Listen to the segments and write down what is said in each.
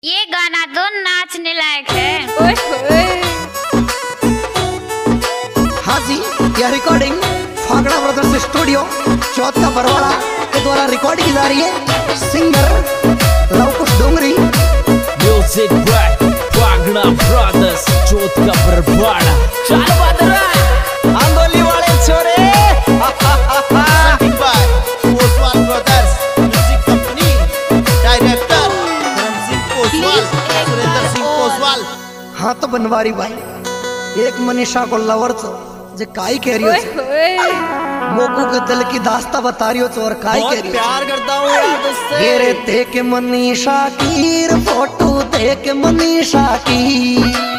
ये गाना तो नाचने लायक है। ओए ओए। हाँ जी, यह recording Phagda brothers studio Chauth ka Barwara के द्वारा रिकॉर्ड की जा रही है। Singer Luvkush Dongri, music by Phagda brothers Chauth ka Barwara. चल बदरा आंदोली वाले छोरे। Oswal brothers music company, director Surendra Singh Oswal. हाँ तो बनवारी भाई, एक मनीषा को लवर चो जे काई कह रही हो, मोकू के दिल की दास्ता बता रही हो और काई कह रही हो। प्यार करता हूँ यार उससे। घेरे देख मनीषा की फोटो, देख मनीषा की,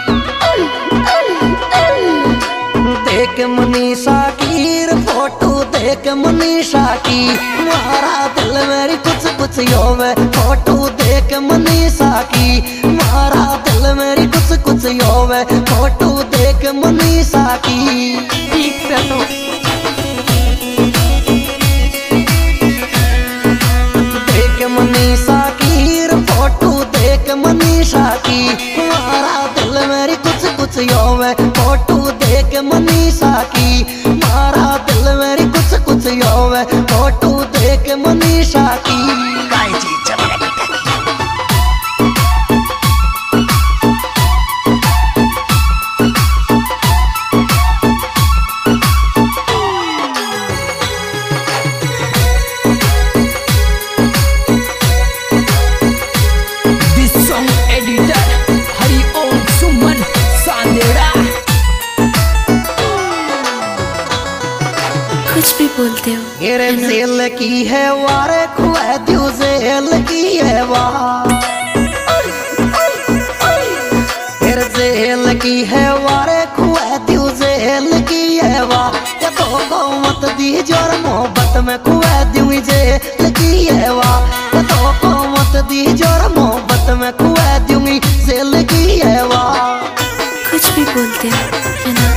देख मनीषा की फोटो, देख मनीषा की। मारा दिल मेरी कुछ कुछ योवे, फोटो देख मनीषा की। मारा दिल मेरी कुछ कुछ योवे, फोटो देख मनीषा की। ठीक से तो देख मनीषा की फोटो, देख मनीषा की। मारा दिल मेरी कुछ कुछ योवे, फोटो देख मनीषा की। मारा दिल मेरी कुछ कुछ योवे, फोटो देख मनीषा की। काई चीज चल रही है। कुछ भी बोलते हो। मेरे जेल की है वारे खुआ दियो, जेल की है वार। मेरे जेल की है वारे खुआ दियो, जेल की है वार। ये तो मत दी जोर मोहब्बत में खुआ दियो, जेल की है वार। ये तो मत दी जोर मोहब्बत में खुआ दियो, जेल की है वार। कुछ भी बोलते हो, है ना?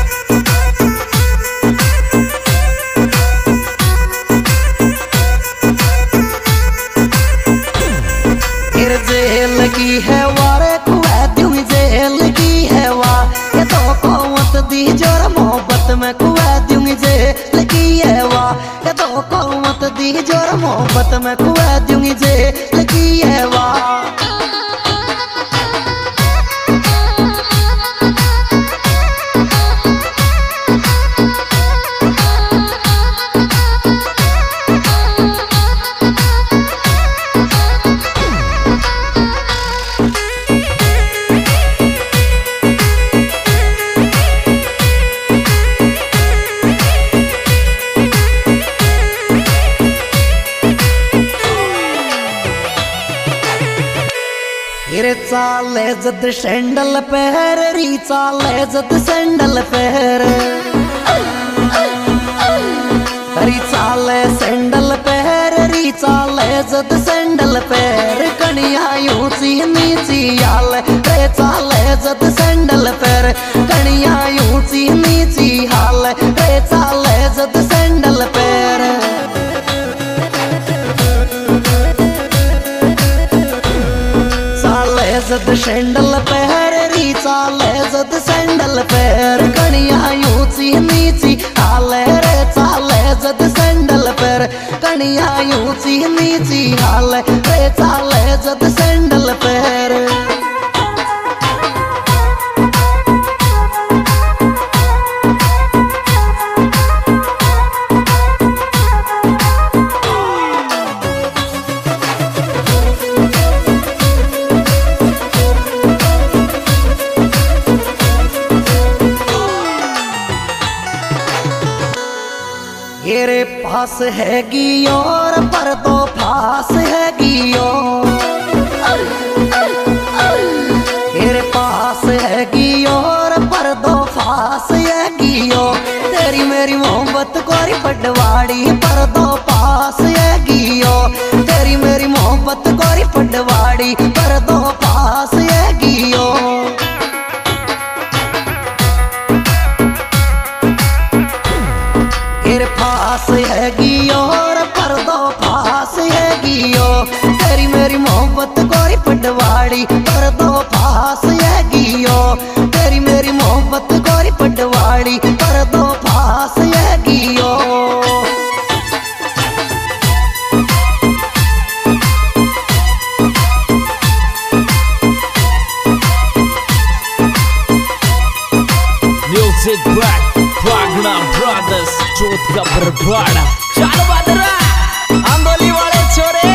जेल की है वारे खुआ दियो, जेल की है वार। ये तो मत दी जोर मोहब्बत में खुआ दियो, जेल की है वार। ये तो मत दी जोर मोहब्बत में खुआ दियो, जेल की है वार। रे चाले जद सैंडल पहर, री चाले जद सैंडल पहर। री चाले सैंडल पहर, री चाले जद सैंडल पहर। कनिया ऊंची नीची हाल, रे चाले जद सैंडल पहर। कनिया ऊंची नीची हाल, रे चाले जद सैंडल पहर। जद सैंडल पहर, री चाले जद सैंडल पहर। कनिया ऊंची नीची हाल, रे चाले जद सैंडल पहर। कनिया ऊंची नीची हाल, रे चाले जद सैंडल पहर। मेरे पास है गियोर पर तो फास है गियो। मेरे पास है गियोर पर तो फास है गियो। तेरी मेरी मोहब्बत कोरी पटवाड़ी पर तो पास है गियो। तेरी मेरी मोहब्बत कोरी पटवाड़ी पर तो पास है गियो। फास है गियो पर दो फास है गियो। तेरी मेरी मोहब्बत कोरी पटवाड़ी। कर दो पास ये गियो, तेरी मेरी मोहब्बत गोरी पटवाड़ी कर दो पास ये गियो। म्यूजिक बाय पागड़ा ब्रदर्स, जोत का बरबाड़ा। चल बदरा आंदोली वाले छोरे।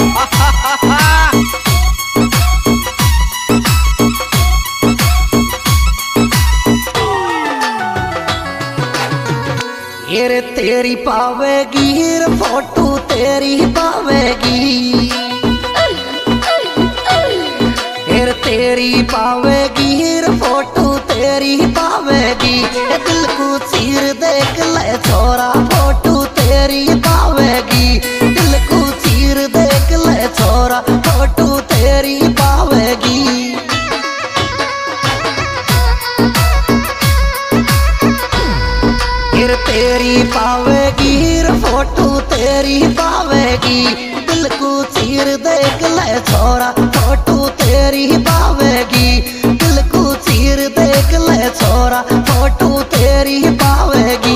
ये तेरी पावेगी हीर फोटो तेरी पावेगी, फिर तेरी पावेगी हीर फोटो तेरी पावेगी। दिल को चीर देख ले छोरा फोटो तेरी पावेगी, दिल को चीर देख ले छोरा फोटो तेरी पावेगी। फिर तेरी पावेगी फोटो तेरी पावेगी, दिल को चीर देख ले छोरा फोटो तेरी पावेगी, दिल को चीर देख ले छोरा फोटो तेरी पावेगी।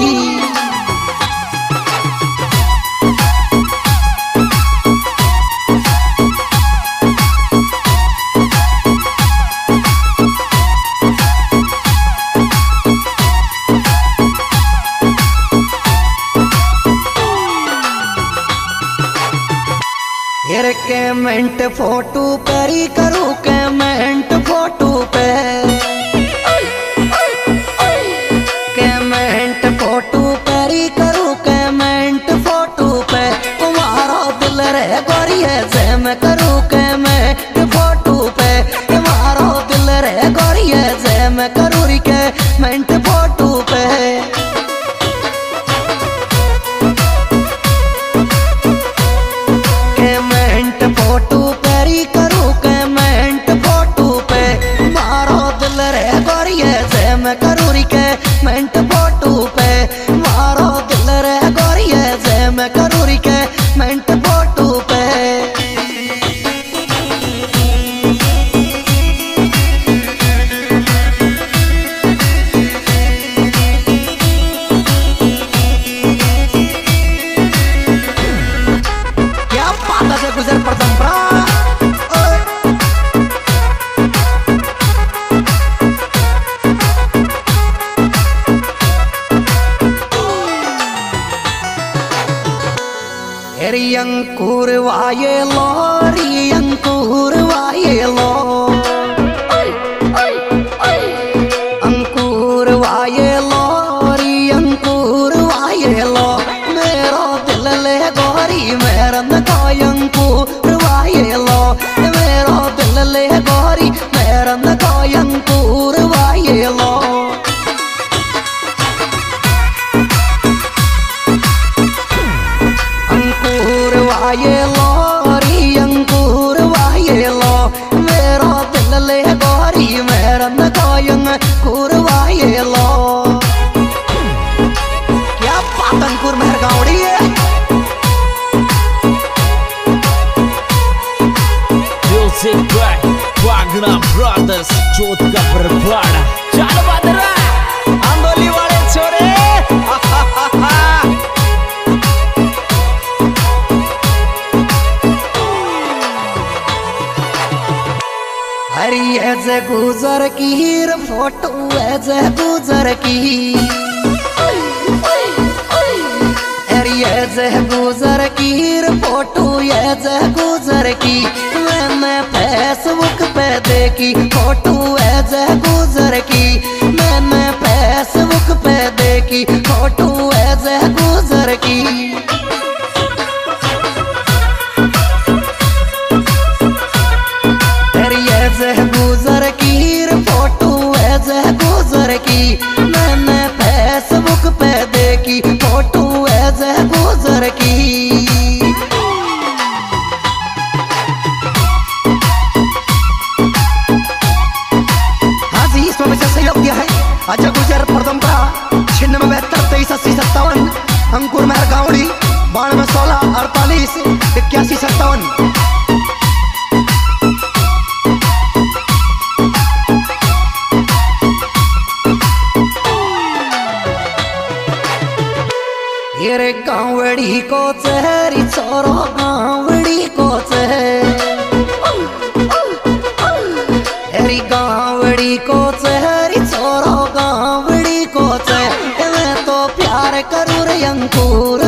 फिर कमेंट फोटो पेरी करूँ कमेंट फोटो पे, कमेंट फोटो पेरी करूँ कमेंट फोटो पे। तुम्हारा दिल रे गोरी है जे मैं करूँ कमेंट फोटो पे, तुम्हारा दिल रे गोरी है जे मैं करूँ री कमेंट फोटो पे। फोटो पेरी करूँ कमेंट फोटो पे, मारो दिल रे गोरी है जे मैं करूँ री कमेंट फोटो पे, मारो दिल रे गोरी है जे मैं करूँ री कमेंट फोटो पे। क्या बात है गुजर परदंपरा। अंकुर वाये लो री अंकुर वाये लो, अंकुर वाये लो री अंकुर वाये लो। मेरा दिल ले गोरी मेरा न कोई अंकुर वाये लो, मेरा दिल ले गोरी मेरा न कोई अंकुर वाये लो। अंकुर वाये लो री अंकुर वाये लो, मेरा दिल ले गोरी मेरा न कोई अंकुर वाये लो। क्या बात अंकुर मेहर गावड़ी है। म्यूजिक बाय पागड़ा ब्रदर्स, जोत का बरबाड़ा। चल बदरा आंदोली वाले छोरे। हरी ऐसे गुजर की हीर फोटो ऐसे गुजर की, हरी ऐसे गुजर की हीर फोटो ऐसे गुजर की। मैंने फेसबुक पे देखी फोटो ऐसे गुजर की, मैंने फेसबुक पे देखी फोटो ऐसे गुजर की। गुजर की फोटो ऐसे गुजर की, मैंने फेसबुक पे देखी फोटो ऐसे गुजर की। हाँ जी, इसमें मुझे सहयोग दिया है अजय गुजर परदंपरा 9672 83 57, अंकुर मेहर गावड़ी 92 16 48 81 57। गावड़ी को चेहरी छोरो गावड़ी को चेहरी गावड़ी को चेहरी छोरो गावड़ी को चेहरी मैं तो प्यार करूँ रे अंकुर